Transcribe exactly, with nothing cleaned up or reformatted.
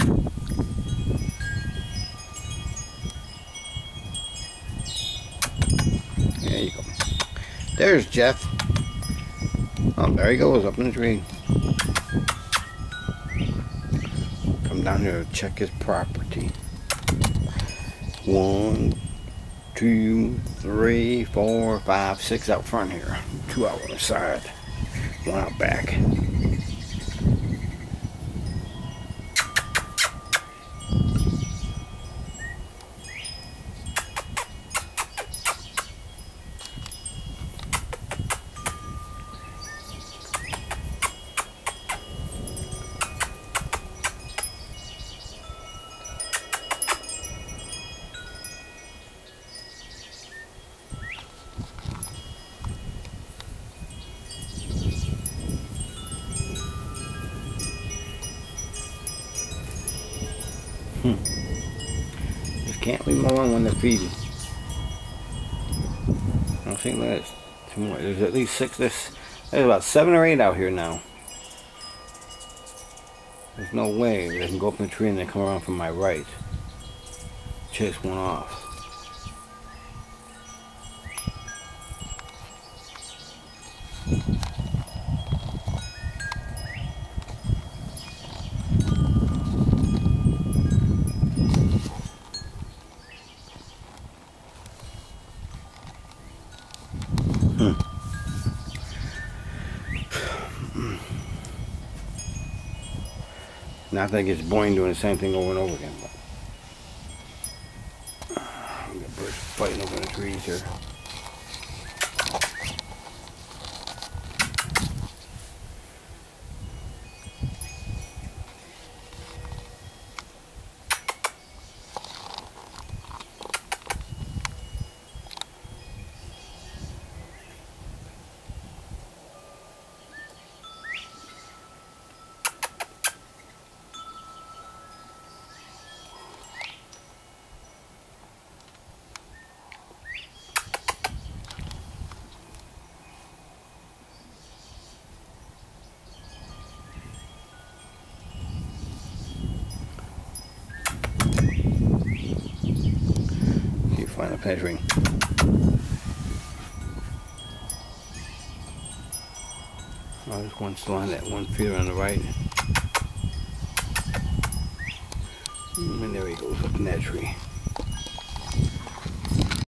There you go. There's Jeff. Oh, there he goes, up in the tree. Come down here to check his property. One, two, three, four, five, six out front here. Two out on the side. One out back. Hmm. Just can't leave them alone when they're feeding. I don't think there's too much. There's at least six. There's, there's about seven or eight out here now. There's no way they can go up in the tree and then come around from my right. Chase one off. Hmm. Not that it gets boring doing the same thing over and over again, but we got birds fighting over the trees here. Final penetrating. Oh, there's one still on that one feeder on the right. And there he goes up in that tree.